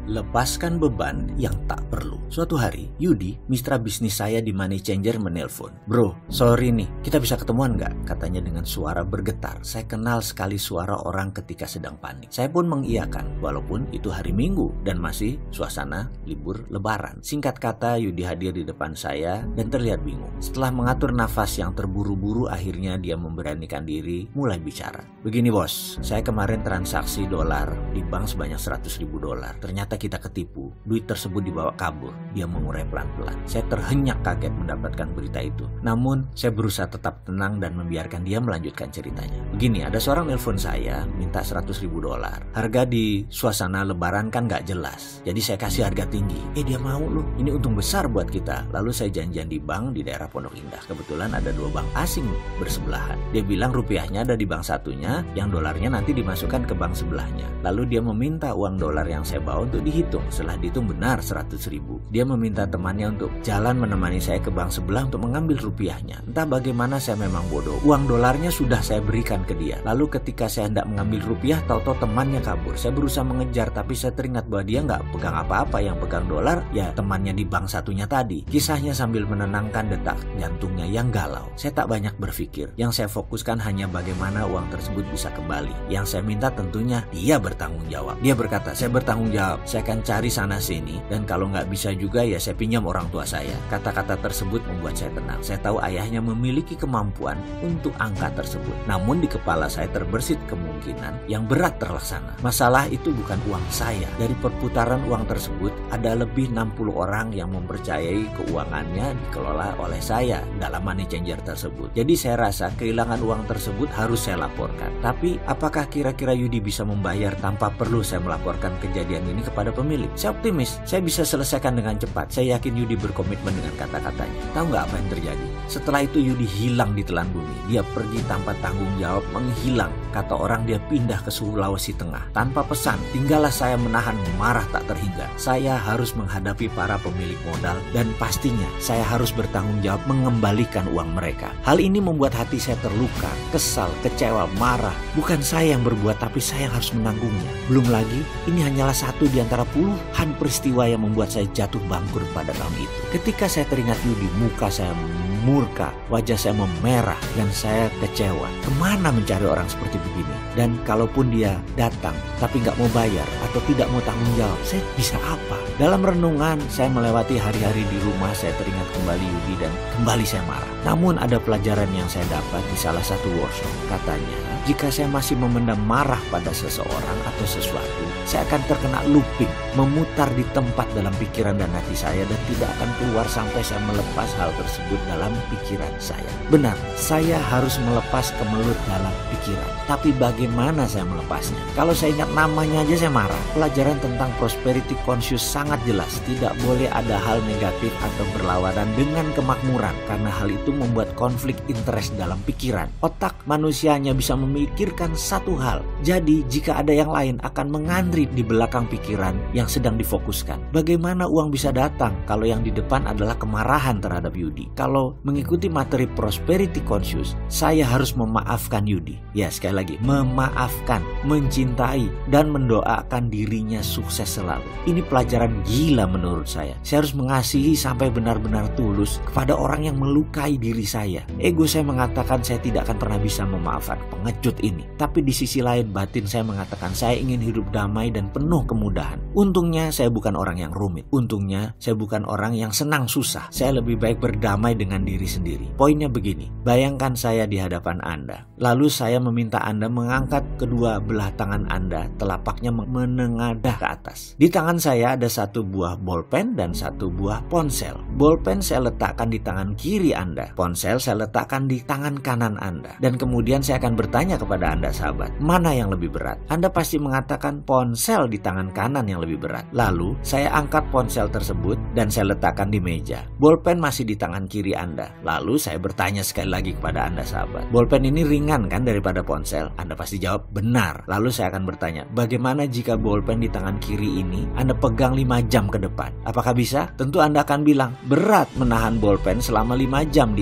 Lepaskan beban yang tak perlu. Suatu hari, Yudi, mitra bisnis saya di Money Changer menelpon. Bro, sorry nih, kita bisa ketemuan nggak? Katanya dengan suara bergetar. Saya kenal sekali suara orang ketika sedang panik. Saya pun mengiyakan, walaupun itu hari Minggu dan masih suasana libur lebaran. Singkat kata, Yudi hadir di depan saya dan terlihat bingung. Setelah mengatur nafas yang terburu-buru, akhirnya dia memberanikan diri mulai bicara. Begini bos, saya kemarin transaksi dolar di bank sebanyak $100.000. Ternyata kita ketipu, duit tersebut dibawa kabur. Dia mengurai pelan-pelan. Saya terhenyak kaget mendapatkan berita itu. Namun, saya berusaha tetap tenang dan membiarkan dia melanjutkan ceritanya. Begini, ada seorang nelpon saya minta $100.000. Harga di suasana lebaran kan gak jelas. Jadi saya kasih harga tinggi. Dia mau loh, ini untung besar buat kita. Lalu saya janjian di bank di daerah Pondok Indah. Kebetulan ada 2 bank asing bersebelahan. Dia bilang rupiahnya ada di bank satunya, yang dolarnya nanti dimasukkan ke bank sebelahnya. Lalu dia meminta uang dolar yang saya bawa untuk dihitung. Setelah dihitung benar 100.000. Dia meminta temannya untuk jalan menemani saya ke bank sebelah untuk mengambil rupiahnya. Entah bagaimana saya memang bodoh. Uang dolarnya sudah saya berikan ke dia. Lalu ketika saya hendak mengambil rupiah, tahu-tahu temannya kabur. Saya berusaha mengejar, tapi saya teringat bahwa dia nggak pegang apa-apa. Yang pegang dolar ya temannya di bank satunya tadi. Kisahnya sambil menenangkan detak jantungnya yang galau. Saya tak banyak berpikir. Yang saya fokuskan hanya bagaimana uang tersebut bisa kembali. Yang saya minta tentunya dia bertanggung jawab. Dia berkata, saya bertanggung jawab. Saya akan cari sana sini, dan kalau nggak bisa juga ya saya pinjam orang tua saya. Kata-kata tersebut membuat saya tenang. Saya tahu ayahnya memiliki kemampuan untuk angka tersebut. Namun di kepala saya terbersit kemungkinan yang berat terlaksana. Masalah itu bukan uang saya. Dari perputaran uang tersebut ada lebih 60 orang yang mempercayai keuangannya dikelola oleh saya dalam Money Changer tersebut. Jadi saya rasa kehilangan uang tersebut harus saya laporkan. Tapi apakah kira-kira Yudi bisa membayar tanpa perlu saya melaporkan kejadian ini kepada pemilik? Saya optimis, saya bisa selesaikan dengan cepat. Saya yakin Yudi berkomitmen dengan kata-katanya. Tahu nggak apa yang terjadi? Setelah itu Yudi hilang di telan bumi. Dia pergi tanpa tanggung jawab, menghilang. Kata orang dia pindah ke Sulawesi Tengah. Tanpa pesan, tinggallah saya menahan marah tak terhingga. Saya harus menghadapi para pemilik modal dan pastinya saya harus bertanggung jawab mengembalikan uang mereka. Hal ini membuat hati saya terluka, kesal, kecewa, marah. Bukan saya yang berbuat, tapi saya yang harus menanggungnya. Belum lagi, ini hanyalah satu di antara puluhan peristiwa yang membuat saya jatuh bangkrut pada tahun itu. Ketika saya teringat Yudi, muka saya murka, wajah saya memerah, dan saya kecewa. Kemana mencari orang seperti begini? Dan kalaupun dia datang tapi nggak mau bayar atau tidak mau tanggung jawab, saya bisa apa? Dalam renungan, saya melewati hari-hari di rumah. Saya teringat kembali Yudi dan kembali saya marah. Namun ada pelajaran yang saya dapat di salah satu workshop. Katanya, jika saya masih memendam marah pada seseorang atau sesuatu, saya akan terkena looping, memutar di tempat dalam pikiran dan hati saya dan tidak akan keluar sampai saya melepas hal tersebut dalam pikiran saya. Benar, saya harus melepas kemelut dalam pikiran. Tapi bagaimana saya melepasnya? Kalau saya ingat namanya aja saya marah. Pelajaran tentang prosperity conscious sangat jelas. Tidak boleh ada hal negatif atau berlawanan dengan kemakmuran, karena hal itu membuat konflik interest dalam pikiran. Otak manusia hanya bisa memikirkan satu hal. Jadi jika ada yang lain akan mengantri di belakang pikiran yang sedang difokuskan. Bagaimana uang bisa datang kalau yang di depan adalah kemarahan terhadap Yudi? Kalau mengikuti materi prosperity conscious, saya harus memaafkan Yudi. Ya, sekali lagi, memaafkan, mencintai, dan mendoakan dirinya sukses selalu. Ini pelajaran gila menurut saya. Saya harus mengasihi sampai benar-benar tulus kepada orang yang melukai diri saya. Ego saya mengatakan saya tidak akan pernah bisa memaafkan pengecut ini. Tapi di sisi lain, batin saya mengatakan saya ingin hidup damai dan penuh kemudahan. Untungnya saya bukan orang yang rumit. Untungnya saya bukan orang yang senang susah. Saya lebih baik berdamai dengan diri sendiri. Poinnya begini, bayangkan saya di hadapan Anda. Lalu saya meminta Anda mengangkat kedua belah tangan Anda, telapaknya menengadah ke atas. Di tangan saya ada satu buah bolpen dan satu buah ponsel. Bolpen saya letakkan di tangan kiri Anda. Ponsel saya letakkan di tangan kanan Anda. Dan kemudian saya akan bertanya kepada Anda sahabat, mana yang lebih berat? Anda pasti mengatakan ponsel di tangan kanan yang lebih berat. Lalu saya angkat ponsel tersebut dan saya letakkan di meja. Bolpen masih di tangan kiri Anda. Lalu saya bertanya sekali lagi kepada Anda sahabat, bolpen ini ringan kan daripada ponsel? Anda pasti jawab benar. Lalu saya akan bertanya, bagaimana jika bolpen di tangan kiri ini Anda pegang 5 jam ke depan? Apakah bisa? Tentu Anda akan bilang, berat menahan bolpen selama 5 jam di tangan.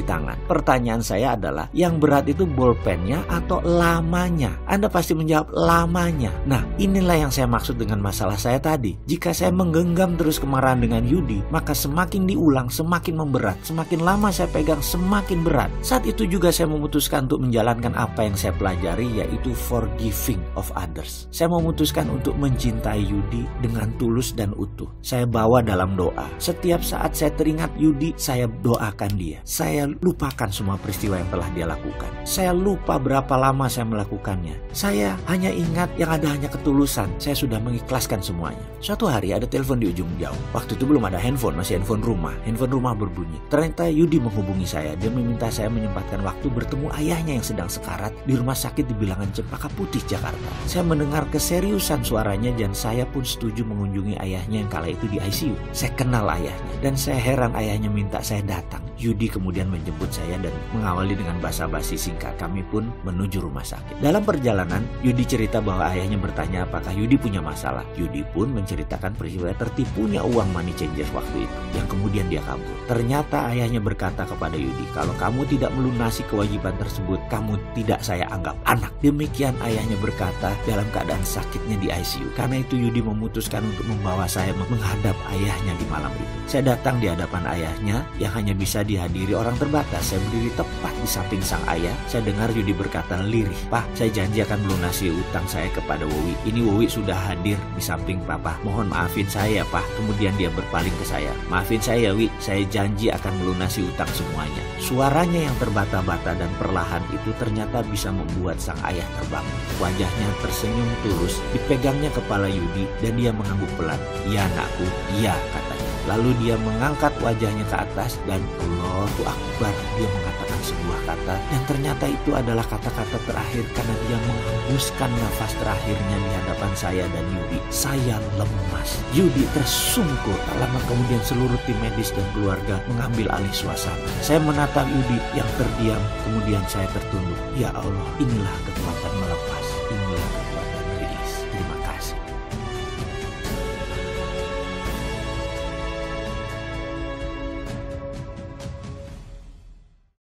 Pertanyaan saya adalah, yang berat itu bolpennya atau lamanya? Anda pasti menjawab lamanya. Nah, inilah yang saya maksud dengan masalah saya tadi. Jika saya menggenggam terus kemarahan dengan Yudi, maka semakin diulang semakin memberat. Semakin lama saya pegang semakin berat. Saat itu juga saya memutuskan untuk menjalankan apa yang saya pelajari, yaitu forgiving of others. Saya memutuskan untuk mencintai Yudi dengan tulus dan utuh. Saya bawa dalam doa. Setiap saat saya teringat Yudi, saya doakan dia. Saya lupakan semua peristiwa yang telah dia lakukan. Saya lupa berapa lama saya melakukannya. Saya hanya ingat yang ada hanya ketulusan. Saya sudah mengikhlaskan semuanya. Suatu hari ada telepon di ujung jauh. Waktu itu belum ada handphone, masih handphone rumah. Handphone rumah berbunyi. Ternyata Yudi menghubungi saya. Dia meminta saya menyempatkan waktu bertemu ayahnya yang sedang sekarat di rumah sakit di Bilangan Cempaka Putih, Jakarta. Saya mendengar keseriusan suaranya dan saya pun setuju mengunjungi ayahnya yang kala itu di ICU. Saya kenal ayahnya dan saya heran ayahnya minta saya datang. Yudi kemudian menjemput saya dan mengawali dengan basa-basi singkat. Kami pun menuju rumah sakit. Dalam perjalanan, Yudi cerita bahwa ayahnya bertanya apakah Yudi punya masalah. Yudi pun menceritakan peristiwa tertipunya uang money changer waktu itu, yang kemudian dia kabur. Ternyata ayahnya berkata kepada Yudi, kalau kamu tidak melunasi kewajiban tersebut, kamu tidak saya anggap anak. Demikian ayahnya berkata dalam keadaan sakitnya di ICU. Karena itu Yudi memutuskan untuk membawa saya menghadap ayahnya di malam itu. Saya datang di hadapan ayahnya yang hanya bisa dihadiri orang terbatas. Saya berdiri tepat di samping sang ayah. Saya dengar Yudi berkata lirih, "Pak, saya janji akan melunasi utang saya kepada Wowi. Ini Wowi sudah hadir di samping Papa. Mohon maafin saya, Pak." Kemudian dia berpaling ke saya. "Maafin saya, Wi. Saya janji akan melunasi utang semuanya." Suaranya yang terbata-bata dan perlahan itu ternyata bisa membuat sang ayah terbangun. Wajahnya tersenyum tulus, dipegangnya kepala Yudi dan dia mengangguk pelan. "Iya, anakku, iya," katanya. Lalu dia mengangkat wajahnya ke atas dan Allahu Akbar, dia mengatakan sebuah kata dan ternyata itu adalah kata-kata terakhir karena dia menghembuskan nafas terakhirnya di hadapan saya dan Yudi. Saya lemas. Yudi tersungkur. Tak lama kemudian seluruh tim medis dan keluarga mengambil alih suasana. Saya menatap Yudi yang terdiam, kemudian saya tertunduk. Ya Allah, inilah kekuatan